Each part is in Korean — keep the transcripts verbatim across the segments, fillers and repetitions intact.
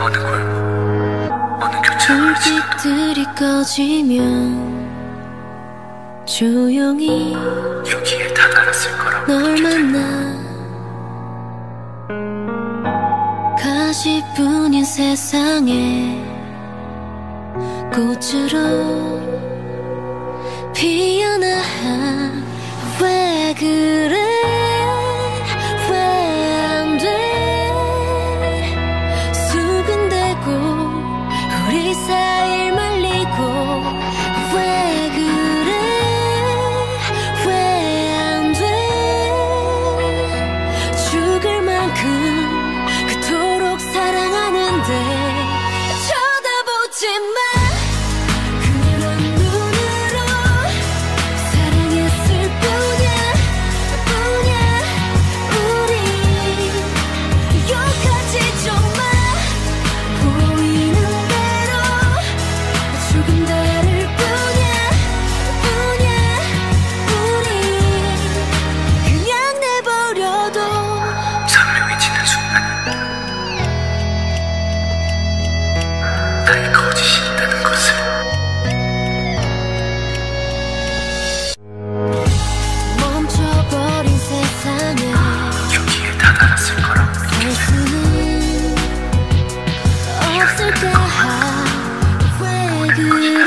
어느 골목, 어느 교차로를 지나도 불빛들이 꺼지면 조용히 여기에 다다랐을 거라고 널 느껴져. 만나 가시뿐인 세상에 꽃으로 피어나. 왜 그래 왜 안 돼 수근대고 우리 사이를 말리고. 왜 그래 왜 안 돼 죽을 만큼 그토록 사랑하는데 쳐다보지 마. 나의 거짓이 있다는 것을. 멈춰버린 세상에 여기에 다다랐을 거라고 살 수는 없을까. 왜 그래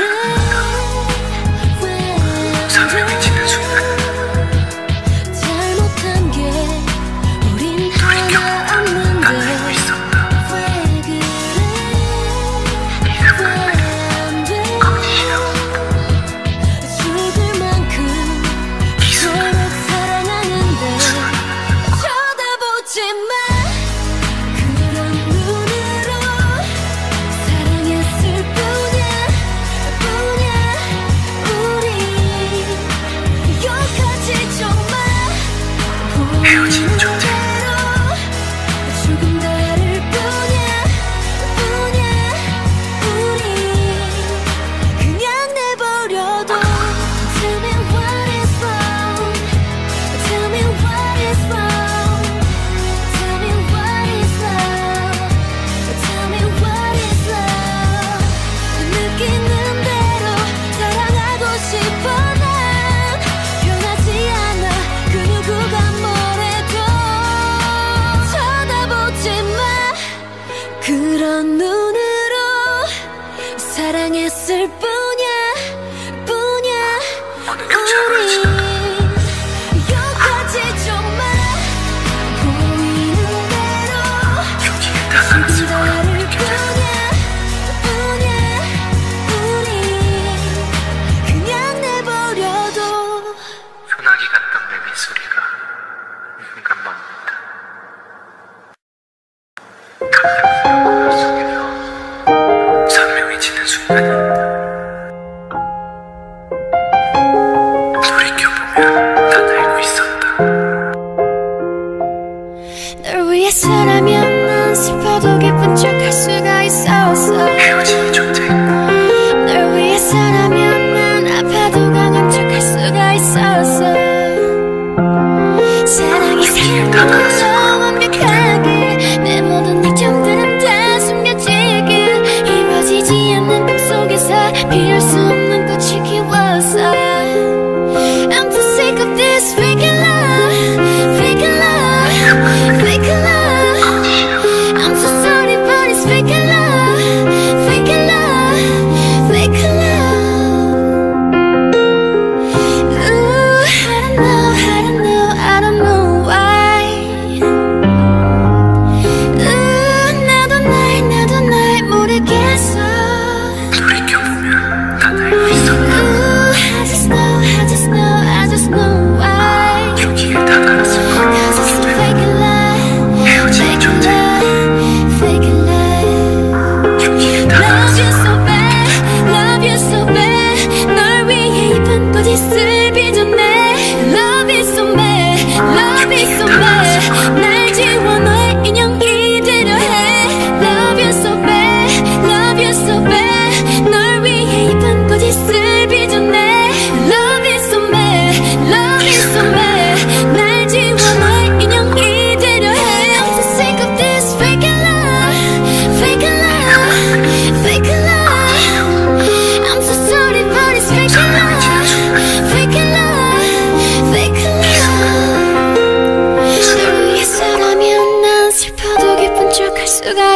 왜 선명해지는 순간 잘못한 게 우린 돌이켜보면 하나 난 없는데. 알고 있었다. 왜 그래 죽을 만큼 서로 사랑하는데 쳐다보지 마. 그런 눈으로 사랑했을 뿐이야 뿐이야. 우리 욕하지 좀 마. 헤어진 존재. 조금 다를 뿐이야 뿐이야. 우리 그냥 내버려둬. Tell me what is wrong. Tell me what is wrong. Tell me what is love. Tell me what is love. 느끼는 대로 사랑하고 싶어. 난 변하지 않아 그 누구가 뭐래도. 쳐다보지 마. 그런 눈으로 사랑했을 뿐이야 뿐이야. 어느 교차로를 우리 지나도 욕하지 좀 마. 보이는 대로 여기에 다다랐을 거라고 나를 느껴져. 뿐이야 뿐이야. 우리 그냥 내버려둬. 소나기 같던 내 미소리가 순간 멎는다. 감정스러운 물 속에서 선명해지는 순간이 있다. 돌이켜보면 난 알고 있었다. 널 위해서라면 난 슬퍼도 기쁜 척 할 수가 있었어. 헤어진 존재. 널 위해서라면 난 아파도 강한 척 할 수가 있었어. 사랑이 사랑으로 완벽하게 내 모든 약점들은 다 숨겨지길. 이루어지지 않는 꿈속에서 피울 수 없는 꽃이 키웠어. I'm too sick of this fake love, fake love, fake love. I'm so sorry but it's fake love,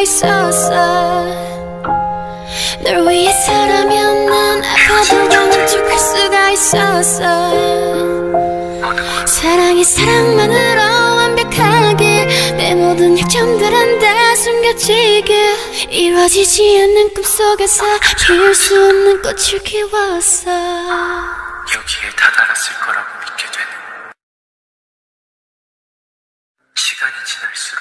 있었어. 널 위해서라면 난 아파도 멈춰갈 수가 있었어. 사랑이 사랑만으로 완벽하게 내 모든 약점들은 다 숨겨지게 이루어지지 않는 꿈속에서 피울 수 없는 꽃을 키웠어. 여기에 다다랐을 거라고 믿게 되는 시간이 지날수록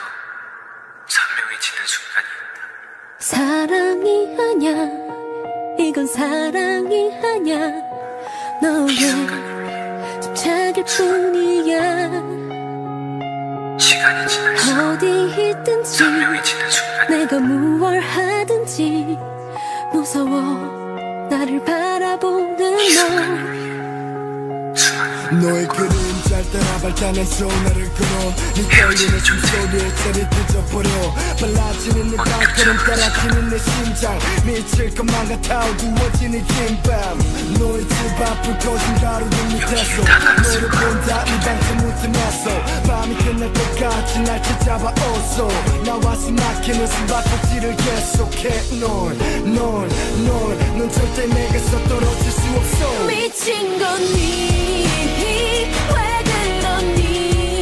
선명해지는 순간이 있다. 사랑이 아냐 이건 사랑이 아냐 너의 집착일 뿐이야. 시간이 지날수록 어디 있든지 선명해지는 순간이 내가 무얼 하든지 무서워 나를 바라보는 너. 너의 그림자를 따라 발견해서 나를 걸어 네 떨리는 숨소리에 자리 뜯어버려 빨라지는 내 발걸음 따라지는 내 심장 미칠 것만 같아 어두워지는 긴밤 너의 집 앞을 거진 가로등 밑에서 너를 본다 이 방송 틈에서 밤이 끝날 때까지 날 찾아봐 어서 나와 숨막히는 숨바꼭질을 계속해 넌넌넌넌 절대 내게서 떨어질 수 없어. 미친 거니 왜 그러니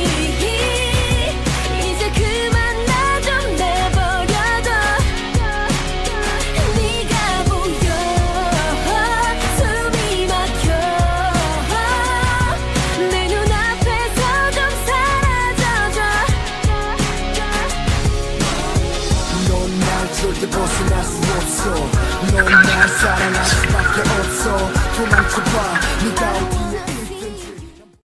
이제 그만 나 좀 내버려둬. 네가 보여 숨이 막혀 내 눈앞에서 좀 사라져줘. 넌 날 절대 벗어날 수 없어. 넌 날 사랑할 수밖에 없어. 도망쳐봐 네가